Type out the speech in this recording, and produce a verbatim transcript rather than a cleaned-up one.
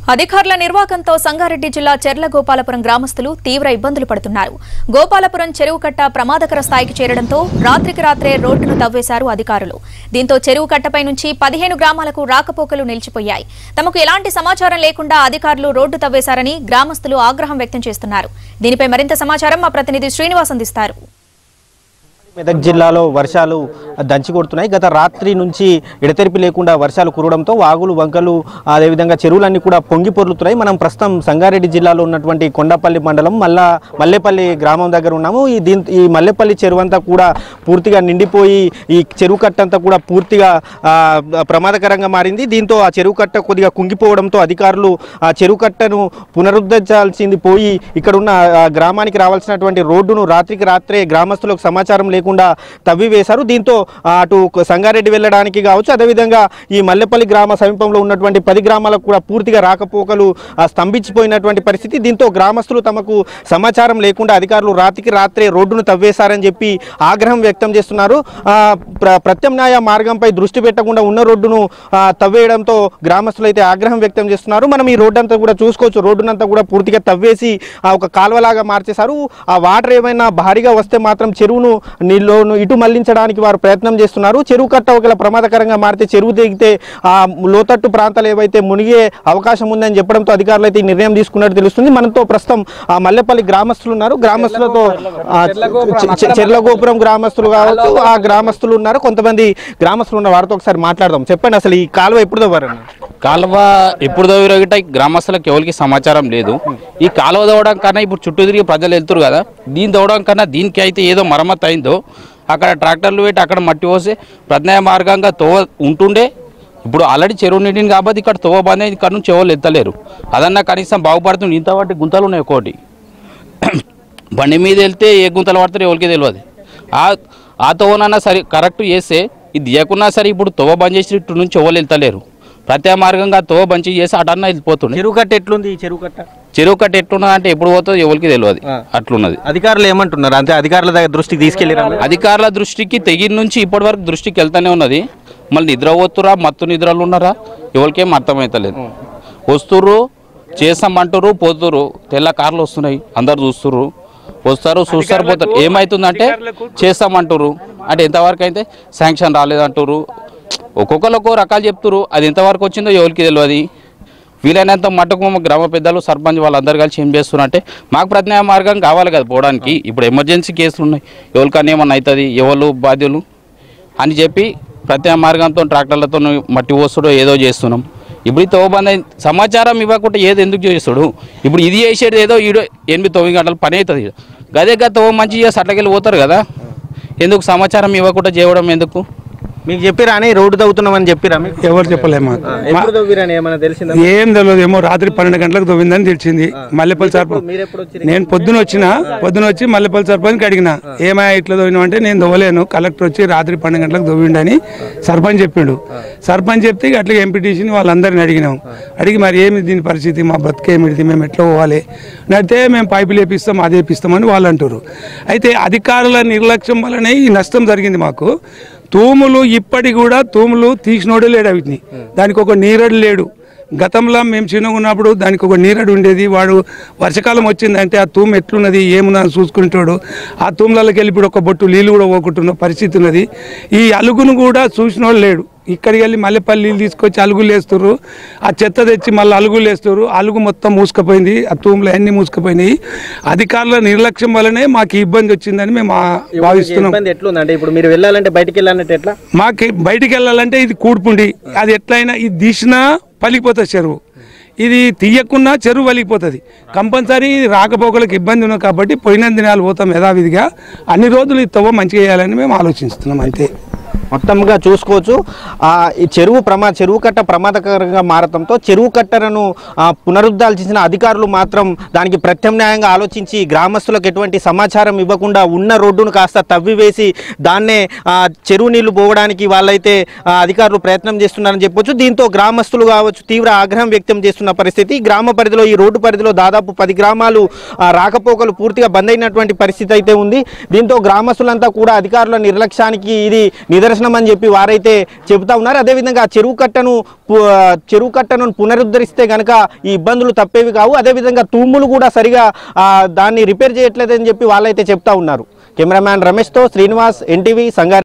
అధికారుల నిర్వాకంతో సంగారెడ్డి జిల్లా చెర్లగోపాలపురం గ్రామస్తులు తీవ్ర ఇబ్బందులు పడుతున్నారు. గోపాలపురం చెరువు కట్ట ప్రమాదకర స్థాయికి చేరడంతో రాత్రికి రాత్రే రోడ్డును తవ్వేశారు అధికారులు. దీంతో చెరువు కట్టపై నుంచి పదిహేను గ్రామాలకు రాకపోకలు నిలిచిపోయాయి. తమకు ఎలాంటి సమాచారం లేకుండా అధికారులు రోడ్డు తవ్వేశారని గ్రామస్తులు ఆగ్రహం వ్యక్తం చేస్తున్నారు. దీనిపై మరింత సమాచారం మా ప్రతినిధి శ్రీనివాస్ అందిస్తారు. మెదక్ జిల్లాలో వర్షాలు దంచి కొడుతున్నాయి. గత రాత్రి నుంచి ఎడతెరిపి లేకుండా వర్షాలు కురవడంతో వాగులు వంకలు అదేవిధంగా చెరువులన్నీ కూడా పొంగి పొర్లుతున్నాయి. మనం ప్రస్తుతం సంగారెడ్డి జిల్లాలో ఉన్నటువంటి కొండపల్లి మండలం మల్లా మల్లెపల్లి గ్రామం దగ్గర ఉన్నాము. ఈ దీని ఈ మల్లెపల్లి చెరువు అంతా కూడా పూర్తిగా నిండిపోయి ఈ చెరువు కట్ట అంతా కూడా పూర్తిగా ప్రమాదకరంగా మారింది. దీంతో ఆ చెరువు కట్ట కొద్దిగా కుంగిపోవడంతో అధికారులు ఆ చెరువు కట్టను పునరుద్ధరించాల్సింది పోయి ఇక్కడ ఉన్న గ్రామానికి రావాల్సినటువంటి రోడ్డును రాత్రికి రాత్రే గ్రామస్తులకు సమాచారం లేకుండా తవ్వి వేశారు. దీంతో అటు సంగారెడ్డి వెళ్ళడానికి కావచ్చు, అదేవిధంగా ఈ మల్లెపల్లి గ్రామ సమీపంలో ఉన్నటువంటి పది గ్రామాలకు కూడా పూర్తిగా రాకపోకలు స్తంభించిపోయినటువంటి పరిస్థితి. దీంతో గ్రామస్తులు తమకు సమాచారం లేకుండా అధికారులు రాత్రికి రాత్రే రోడ్డును తవ్వేశారని చెప్పి ఆగ్రహం వ్యక్తం చేస్తున్నారు. ప్రత్యామ్నాయ మార్గంపై దృష్టి పెట్టకుండా ఉన్న రోడ్డును తవ్వేయడంతో గ్రామస్తులు అయితే ఆగ్రహం వ్యక్తం చేస్తున్నారు. మనం ఈ రోడ్డు అంతా కూడా చూసుకోవచ్చు. రోడ్డునంతా కూడా పూర్తిగా తవ్వేసి ఒక కాల్వలాగా మార్చేశారు. ఆ వాటర్ ఏమైనా భారీగా వస్తే మాత్రం చెరువును నీళ్ళను ఇటు మళ్లించడానికి వారు ప్రయత్నం చేస్తున్నారు. చెరువు కట్ట ఒకవేళ ప్రమాదకరంగా మారితే చెరువు దిగితే ఆ లోతట్టు ప్రాంతాలు ఏవైతే మునిగే అవకాశం ఉందని చెప్పడంతో అధికారులు అయితే ఈ నిర్ణయం తీసుకున్నట్టు తెలుస్తుంది. మనతో ప్రస్తుతం ఆ మల్లెపల్లి గ్రామస్తులు ఉన్నారు. గ్రామస్తులతో చెర్లగోపురం గ్రామస్తులు కావచ్చు, ఆ గ్రామస్తులు ఉన్నారు, కొంతమంది గ్రామస్తులు ఉన్నారు. వారితో ఒకసారి మాట్లాడదాం. చెప్పండి, అసలు ఈ కాలువ ఎప్పుడు తవ్వారన్న? కాలువ ఎప్పుడు తవ్విరగిట గ్రామస్తులకు ఎవరికి సమాచారం లేదు. ఈ కాలువ తవ్వడం కన్నా ఇప్పుడు చుట్టూ తిరిగి ప్రజలు వెళ్తారు కదా, దీన్ని తవ్వడం కన్నా దీనికి అయితే ఏదో మరమ్మతు అయిందో అక్కడ ట్రాక్టర్లు పెట్టి అక్కడ మట్టి పోసి ప్రత్యామ్నాయ మార్గంగా తోవ ఉంటుండే. ఇప్పుడు ఆల్రెడీ చెరువు నిండింది కాబట్టి ఇక్కడ తోవ బంద్ అయింది, ఇక్కడ నుంచి చెవులు ఎత్తలేరు. అదన్నా కనీసం బాగుపడుతుంది. ఇంత వాటి గుంతలు ఉన్నాయి. ఒకటి బండి మీద వెళ్తే ఏ గుంతలు పడతారో ఎవరికి తెలియదు. ఆ ఆ తోవనన్నా సరే కరెక్ట్ చేస్తే ఇది తీయకున్నా సరే ఇప్పుడు తోవ బంద్ చేసి ఇటు నుంచి చెవులు వెళ్తలేరు. ప్రత్యేక మార్గంగా తోవ బంచి చేసి అటన్నా వెళ్ళిపోతుంది. చెరువు కట్ట ఎట్లుంది? చెరువు కట్ట చెరువు కట్ట ఎట్లున్నది అంటే ఎప్పుడు పోతుంది ఎవరికి తెలియదు. అట్లున్నది. అధికారులు ఏమంటున్నారు? అంటే అధికారుల దగ్గర దృష్టికి తీసుకెళ్ళారు. అధికారుల దృష్టికి తెగిన నుంచి ఇప్పటి వరకు దృష్టికి వెళ్తానే ఉన్నది. మళ్ళీ నిద్ర పోతురా, మత్తు నిద్రలు ఉన్నారా, ఎవరికేం అర్థమవుతలేదు. వస్తుర్రు, చేస్తామంటారు, పోతురు. తెల్ల కార్లు వస్తున్నాయి, అందరు చూస్తుర్రు, వస్తారు, చూస్తారు, పోతారు. ఏమవుతుందంటే చేస్తామంటారు అంటే ఎంతవరకు అయితే శాంక్షన్ రాలేదంటారు. ఒక్కొక్కరు ఒక్కో రకాలు చెప్తారు. అది ఎంతవరకు వచ్చిందో ఎవరికి తెలియదు. వీలైనంత మటుకు గ్రామ పెద్దలు, సర్పంచ్ వాళ్ళందరూ కలిసి ఏం చేస్తున్నారంటే మాకు ప్రత్యామ్నాయ మార్గం కావాలి కదా పోవడానికి. ఇప్పుడు ఎమర్జెన్సీ కేసులు ఉన్నాయి, ఎవరికన్నా ఏమన్నా అవుతుంది, ఎవరు బాధ్యులు అని చెప్పి ప్రత్యామ్నాయ మార్గంతో ట్రాక్టర్లతో మట్టి పోస్తుడో ఏదో చేస్తున్నాం. ఇప్పుడు ఈ తోబంద సమాచారం ఇవ్వకుండా ఏదో ఎందుకు చేస్తాడు? ఇప్పుడు ఇది చేసేది ఏదో ఈడో ఎనిమిది తొమ్మిది గంటలు పని అవుతుంది. గదే గత తో మంచి చేసి అట్లకెళ్ళి పోతారు కదా. ఎందుకు సమాచారం ఇవ్వకుండా చేయడం ఎందుకు? మీకు చెప్పిరా అని రోడ్డు తవ్వుతున్నామని చెప్పిరా? ఎవరు చెప్పలేము. ఏం తెలియదు. ఏమో రాత్రి పన్నెండు గంటలకు తవ్విందని తెలిసింది. మల్లెపల్లి సర్పంచ్ నేను పొద్దున వచ్చిన పొద్దున వచ్చి మల్లెపల్లి సర్పంచ్కి అడిగిన ఏమైనా ఇట్లా తవ్వినావు అంటే నేను తవ్వలేను, కలెక్టర్ వచ్చి రాత్రి పన్నెండు గంటలకు తవ్విండని సర్పంచ్ చెప్పిండు. సర్పంచ్ చెప్తే అట్లా ఎంపీటీసీని వాళ్ళందరినీ అడిగినాం. అడిగి మరి ఏమి దీని పరిస్థితి, మా బతికేమిటి, మేము ఎట్లా పోవాలి అంటే మేము పైపులు వేపిస్తాం, అది వేపిస్తామని వాళ్ళు అంటారు. అయితే అధికారుల నిర్లక్ష్యం వల్లనే ఈ నష్టం జరిగింది మాకు. తూములు ఇప్పటికి కూడా తూములు తీసినోడే లేడు. వీటిని దానికి ఒక నీరడు లేడు. గతంలో మేము చిన్నగా ఉన్నప్పుడు దానికి ఒక నీరడు ఉండేది. వాడు వర్షాకాలం వచ్చిందంటే ఆ తూము ఎట్లున్నది ఏమున్నది చూసుకుంటాడు. ఆ తూములకి వెళ్ళి ఇప్పుడు ఒక బొట్టు నీళ్ళు కూడా పోకుంటున్న పరిస్థితి ఉన్నది. ఈ అలుగును కూడా చూసినోడు లేడు. ఇక్కడికి వెళ్ళి మల్లెపల్లి నీళ్ళు తీసుకొచ్చి అలుగులు వేస్తారు, ఆ చెత్త తెచ్చి మళ్ళీ అలుగులు వేస్తారు. అలుగు మొత్తం మూసుకుపోయింది, ఆ తూములు అన్నీ మూసుకుపోయినాయి. అధికారుల నిర్లక్ష్యం వల్లనే మాకు ఇబ్బంది వచ్చిందని మేము భావిస్తున్నాం. ఇప్పుడు మీరు వెళ్ళాలంటే బయటికి వెళ్ళాలంటే ఎట్లా? మాకు బయటికి వెళ్ళాలంటే ఇది కూడుపుండి, అది ఎట్లయినా ఇది తీసినా పలిగిపోతుంది చెరువు. ఇది తీయకున్నా చెరువు వలిగిపోతుంది. కంపల్సరీ రాకపోకలకు ఇబ్బంది ఉన్నది కాబట్టి పోయిన దినాలు పోతాం యథావిధిగా. అన్ని రోజులు ఈ తవ్వ మంచిగా వేయాలని మేము ఆలోచిస్తున్నాం అంతే. మొత్తంగా చూసుకోవచ్చు. ఈ చెరువు ప్రమా చెరువు కట్ట ప్రమాదకరంగా మారడంతో చెరువు కట్టను పునరుద్ధరించిన అధికారులు మాత్రం దానికి ప్రత్యామ్నాయంగా ఆలోచించి గ్రామస్తులకు ఎటువంటి సమాచారం ఇవ్వకుండా ఉన్న రోడ్డును కాస్త తవ్వివేసి దాన్నే చెరువు నీళ్లు పోవడానికి వాళ్ళైతే అధికారులు ప్రయత్నం చేస్తున్నారని చెప్పొచ్చు. దీంతో గ్రామస్తులు కావచ్చు తీవ్ర ఆగ్రహం వ్యక్తం చేస్తున్న పరిస్థితి. గ్రామ పరిధిలో ఈ రోడ్డు పరిధిలో దాదాపు పది గ్రామాలు రాకపోకలు పూర్తిగా బంద్ అయినటువంటి పరిస్థితి అయితే ఉంది. దీంతో గ్రామస్తులంతా కూడా అధికారుల నిర్లక్ష్యానికి ఇది నిదర్శనం అని చెప్పి వారైతే చెబుతా ఉన్నారు. అదేవిధంగా చెరువు కట్టను చెరువు కట్టను పునరుద్ధరిస్తే కనుక ఈ ఇబ్బందులు తప్పేవి కావు. అదేవిధంగా తూములు కూడా సరిగా దాన్ని రిపేర్ చేయట్లేదని చెప్పి వాళ్ళైతే చెప్తా ఉన్నారు. కెమెరామ్యాన్ రమేష్తో శ్రీనివాస్, ఎన్టీవీ, సంగారెడ్డి.